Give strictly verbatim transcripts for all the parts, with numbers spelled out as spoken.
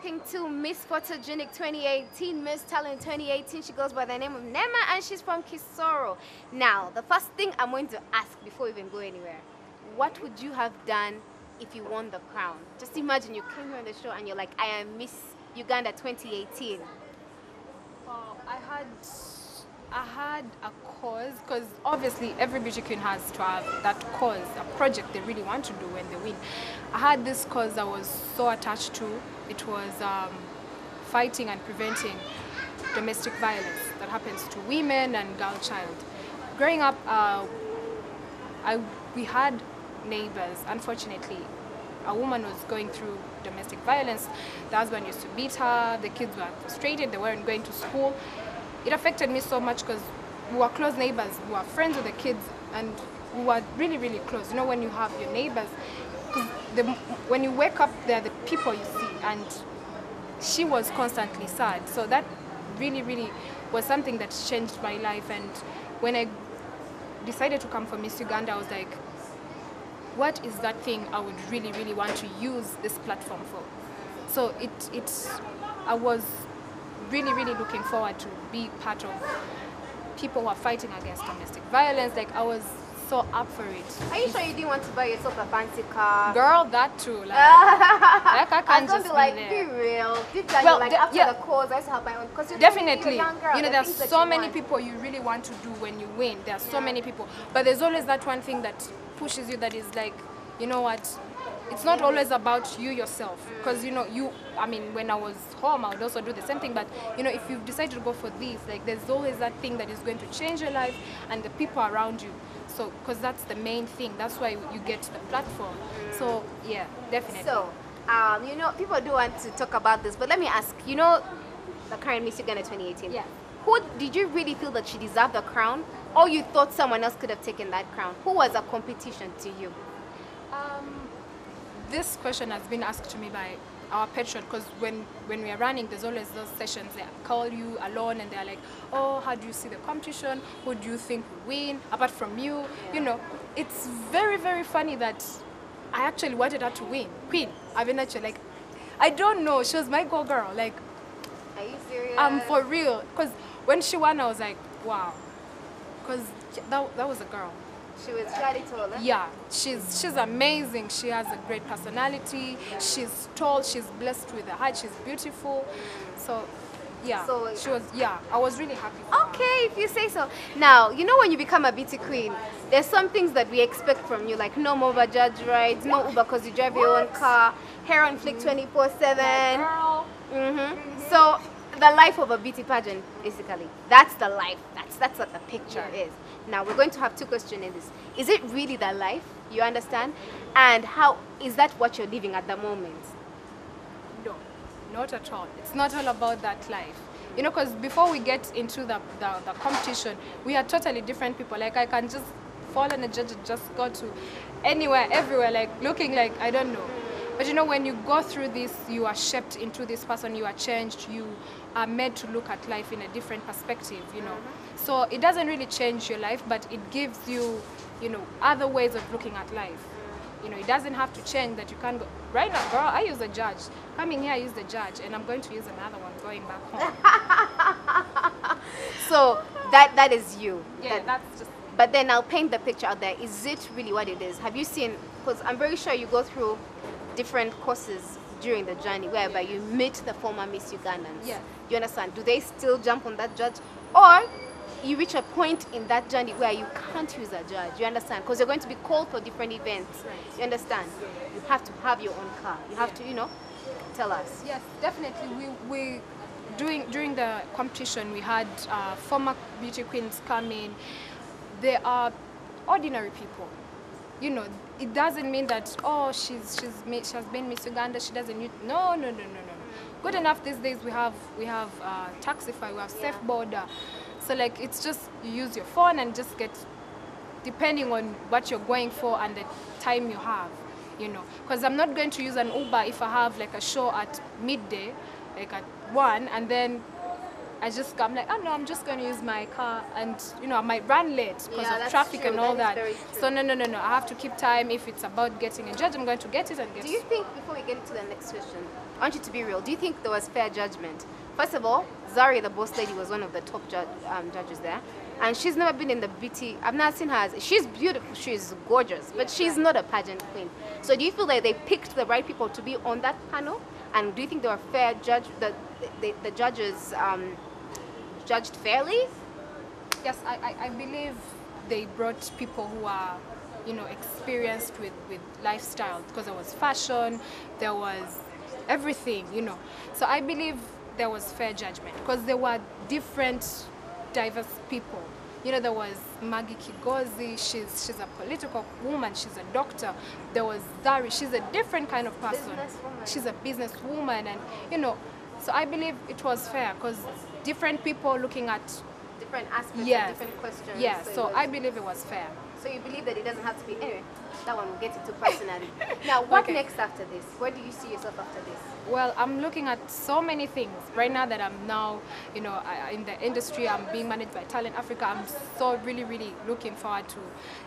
talking to Miss Photogenic twenty eighteen, Miss Talent twenty eighteen. She goes by the name of Neema and she's from Kisoro. Now, the first thing I'm going to ask before we even go anywhere, what would you have done if you won the crown? Just imagine you came here on the show and you're like, I am Miss Uganda twenty eighteen. Well, I had, I had a cause, because obviously every beauty queen has to have that cause, a project they really want to do when they win. I had this cause I was so attached to. It was um, fighting and preventing domestic violence that happens to women and girl child. Growing up, uh, I, we had neighbors. Unfortunately, a woman was going through domestic violence. The husband used to beat her, the kids were frustrated, they weren't going to school. It affected me so much because we were close neighbors, we were friends with the kids, and we were really, really close. You know, when you have your neighbors, the, when you wake up, they're the people you see, and she was constantly sad. So that really, really was something that changed my life. And when I decided to come for Miss Uganda, I was like, what is that thing I would really, really want to use this platform for? So it, it, I was really, really looking forward to be part of people who are fighting against domestic violence. Like, I was so up for it. Are you sure you didn't want to buy yourself a fancy car? Girl, that too. Like, like I can't I was just be like, be, be real. Deep down, well, you're like, the, after yeah. the cause, I used to have my own. Because definitely, you're a young girl, you know, the there's things that so you many want. people you really want to do when you win. There's so Yeah. many people, but there's always that one thing that pushes you. That is like, you know what? It's not always about you yourself, because you know you. I mean, when I was home, I would also do the same thing. But you know, if you've decided to go for this, like, there's always that thing that is going to change your life and the people around you. So, because that's the main thing. That's why you get the platform. So, yeah, definitely. So, um, you know, people do want to talk about this, but let me ask. You know, the current Miss Uganda twenty eighteen. Yeah. Who did you really feel that she deserved the crown, or you thought someone else could have taken that crown? Who was a competition to you? Um, this question has been asked to me by our patron, because when when we are running, there's always those sessions. They call you alone and they're like, oh, how do you see the competition? Who do you think will win apart from you? Yeah. You know, it's very, very funny that I actually wanted her to win. Queen, I've been actually like, I don't know, she was my go girl. Like, Are you serious? um, for real. Because when she won, I was like, wow. Because that, that was a girl. She was very tall. Huh? Yeah, she's she's amazing. She has a great personality. She's tall. She's blessed with a height. She's beautiful. So, yeah, So- she was. Yeah, I was really happy. For her. Okay, if you say so. Now, you know, when you become a beauty queen, there's some things that we expect from you, like no Uber judge rides, no Uber because you drive your own car, hair on flick twenty-four seven. Girl. Mm-hmm. So, the life of a beauty pageant, basically, that's the life. That's that's what the picture Yeah. is. Now, we're going to have two questions in this. Is it really the life? You understand? And how is that what you're living at the moment? No, not at all. It's not all about that life. You know, because before we get into the, the, the competition, we are totally different people. Like, I can just fall on a judge and just go to anywhere, everywhere, like looking like, I don't know. But you know, when you go through this, you are shaped into this person, you are changed, you are made to look at life in a different perspective, you know. So it doesn't really change your life, but it gives you, you know, other ways of looking at life. You know, it doesn't have to change that you can't go. Right now, girl, I use a judge. Coming here, I use the judge, and I'm going to use another one going back home. So, that that is you. Yeah, That- that's just... But then I'll paint the picture out there. Is it really what it is? Have you seen, because I'm very sure you go through different courses during the journey whereby you meet the former Miss Ugandans. Yeah. You understand? Do they still jump on that judge? Or you reach a point in that journey where you can't use a judge. You understand? Because you're going to be called for different events. Right. You understand? You have to have your own car. You have to, you know, tell us. Yes, definitely. We, we during during the competition, we had uh, former beauty queens come in. They are ordinary people. You know, it doesn't mean that, oh, she's she's made, she has been Miss Uganda. She doesn't need. No, no, no, no, no. Good enough these days. We have we have uh, Taxify. We have Yeah. Safe Border. So like, it's just you use your phone and just get, depending on what you're going for and the time you have. You know, because I'm not going to use an Uber if I have like a show at midday, like at one, and then I just come like, oh no, I'm just going to use my car, and you know, I might run late because Yeah, of that's traffic true. and all That that. is very true. So no, no, no, no. I have to keep time. If it's about getting a judge, I'm going to get it and get Do you think, before we get into the next question, I want you to be real. Do you think there was fair judgment? First of all, Zari, the boss lady, was one of the top ju um, judges there. And she's never been in the beauty. I've not seen her. As, she's beautiful. She's gorgeous. But she's not a pageant queen. So do you feel like they picked the right people to be on that panel? And do you think they were fair judge? The, the, the judges um, judged fairly? Yes, I, I, I believe they brought people who are, you know, experienced with, with lifestyle, because there was fashion, there was everything, you know. So I believe there was fair judgment because there were different, diverse people. You know, there was Maggie Kigozi, she's, she's a political woman, she's a doctor. There was Zari, she's a different kind of person. She's a businesswoman, and, you know, so I believe it was fair because different people looking at different aspects, yes, of different questions. Yeah, so, so was, I believe it was fair. So you believe that it doesn't have to be, anyway, that one we'll get into personally. Now, what Okay. next after this? Where do you see yourself after this? Well, I'm looking at so many things. Right now that I'm now, you know, I, in the industry, I'm being managed by Talent Africa. I'm so really, really looking forward to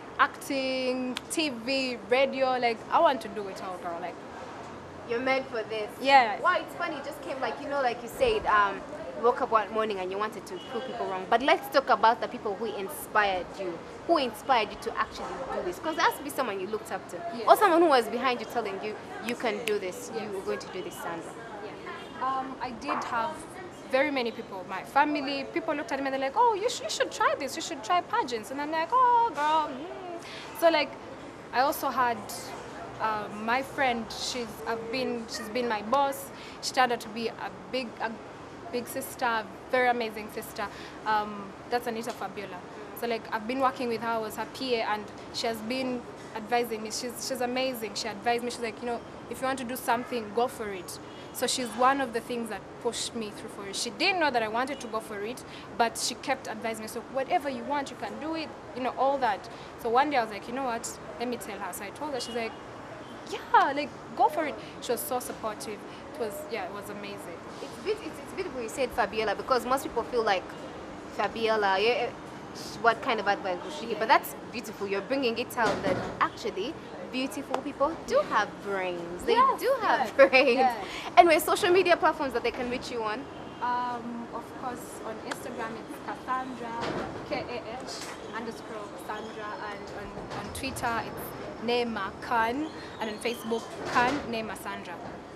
acting, T V, radio. Like, I want to do it all, girl. Like, You're meant for this. yeah. Wow, it's funny. It just came like, you know, like you said, um, you woke up one morning and you wanted to prove people wrong. But let's talk about the people who inspired you. Who inspired you to actually do this? Because there has to be someone you looked up to. Yeah. Or someone who was behind you telling you, you can do this. Yeah. You are going to do this, Sandra. Yeah. Um, I did have very many people, my family, people looked at me and they're like, oh, you, sh you should try this, you should try pageants. And I'm like, oh, girl. Mm. So like, I also had uh, my friend, she's I've been, she's been my boss. She turned out to be a big, a big sister, very amazing sister. Um, that's Anita Fabiola. So like, I've been working with her, I was her P A, and she has been advising me. She's, she's amazing. She advised me, she's like, you know, if you want to do something, go for it. So she's one of the things that pushed me through for it. She didn't know that I wanted to go for it, but she kept advising me, so whatever you want, you can do it, you know, all that. So one day I was like, you know what, let me tell her. So I told her, she's like, yeah, like, go for it. She was so supportive. It was, yeah, it was amazing. It's, bit, it's, it's beautiful you said Fabiola, because most people feel like Fabiola, yeah, what kind of advice would she give? But that's beautiful. You're bringing it out that actually beautiful people do have brains. They Yes, do have yes, brains. yes. Anyway, social media platforms that they can reach you on. Um, of course, on Instagram it's Cassandra, K A H underscore Sandra, and on, on Twitter it's Neema Khan, and on Facebook Khan Neema Sandra.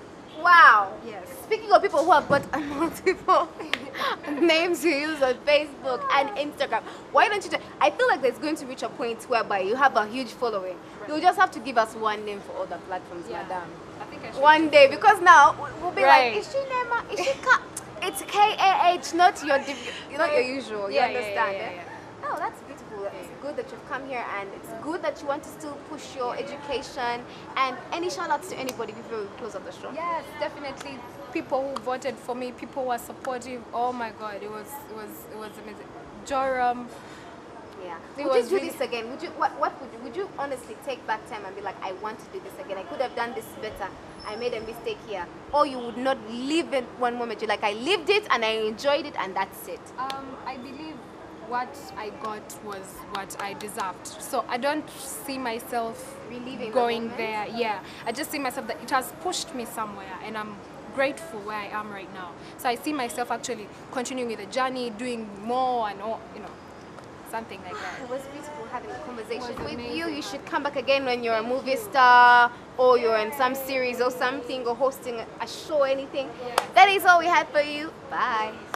Wow. Yes. Speaking of people who have got multiple names to use on Facebook and Instagram, why don't you just, I feel like there's going to reach a point whereby you have a huge following. Right. You'll just have to give us one name for all the platforms, Yeah. madam. I think I should. One day, because now we'll be Right. like, is she Neema? Is she Ka? It's K A H, not your, div- not your usual. You Yeah, yeah, understand? yeah, eh? yeah, Oh, that's beautiful. It's good that you've come here, and it's good that you want to still push your education. And any shout outs to anybody before we close up the show? Yes, definitely. People who voted for me, people who were supportive. Oh my God, it was, it was, it was amazing. Joram. Yeah. It Would you was do really- this again? Would you? What? What would you? Would you honestly take back time and be like, I want to do this again. I could have done this better. I made a mistake here. Or you would not live in one moment. You're like, I lived it and I enjoyed it, and that's it. Um, I believe what I got was what I deserved. So I don't see myself Reliving the going moment? there. Yeah, I just see myself that it has pushed me somewhere, and I'm grateful where I am right now. So I see myself actually continuing with the journey, doing more and all, you know, something like that. It was beautiful having a conversation It was with you. amazing. You should come back again when you're a movie star, or you're in some series or something, or hosting a show, anything. Yes. That is all we had for you. Bye.